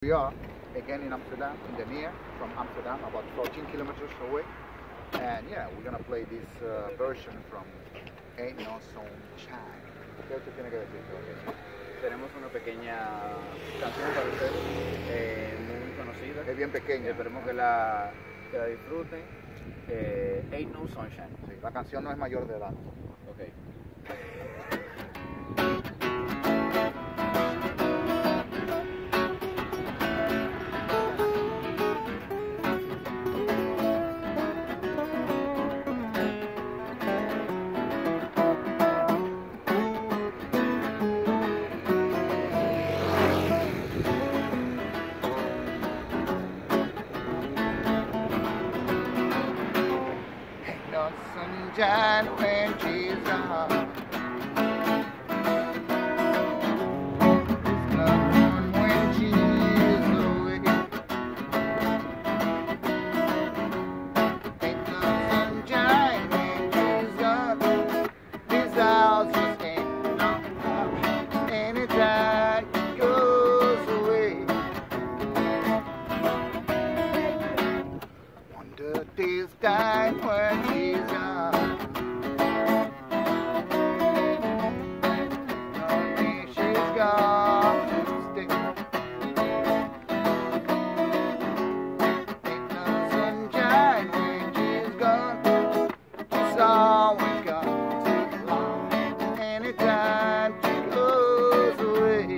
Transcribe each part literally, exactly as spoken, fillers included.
We are again in Amsterdam, in the near from Amsterdam, about fourteen kilometers away. And yeah, we're gonna play this uh, version from Ain't No Sunshine. ¿Qué usted tiene que decir sobre eso? Tenemos una pequeña canción para ustedes, eh, muy conocida. Es bien pequeña. Esperemos que la, que la disfruten. Eh, Ain't No Sunshine. Sí, la canción no es mayor de edad. Okay. No sunshine when she's gone. There's none when she's away. Ain't no sunshine when she's gone. This house just ain't no house. Anytime she goes away. Wonder this time when she's gone. Only she's gone to stay. Ain't no sunshine when she's gone. She's always gone too long. Anytime she goes away.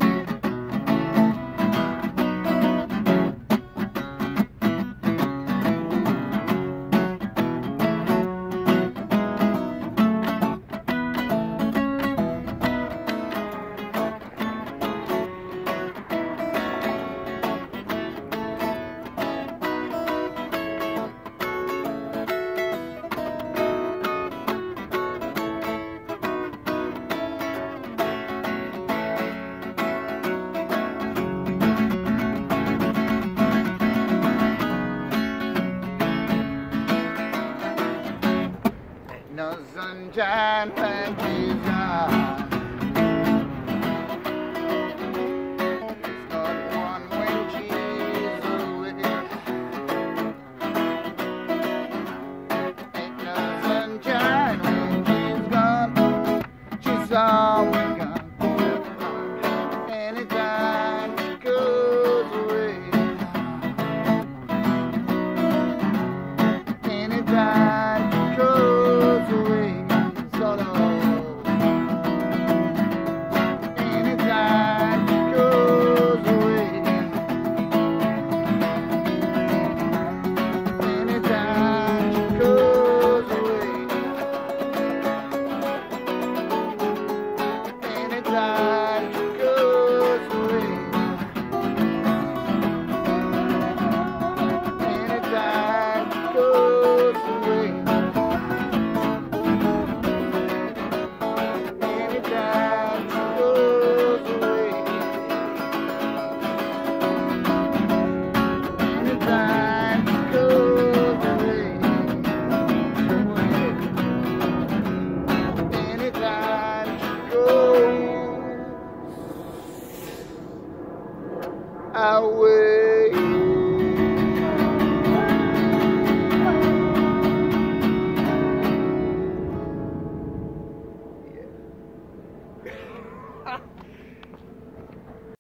No sunshine when she's gone. There's not one when she's away. Ain't no sunshine when she's gone. She's always gone. Anytime she goes away. Anytime she goes away. Sort of. Anytime she goes away. Anytime she goes away. Anytime she goes away. Anytime she goes away. Anytime she goes away. Anytime she goes away. Anytime she goes away.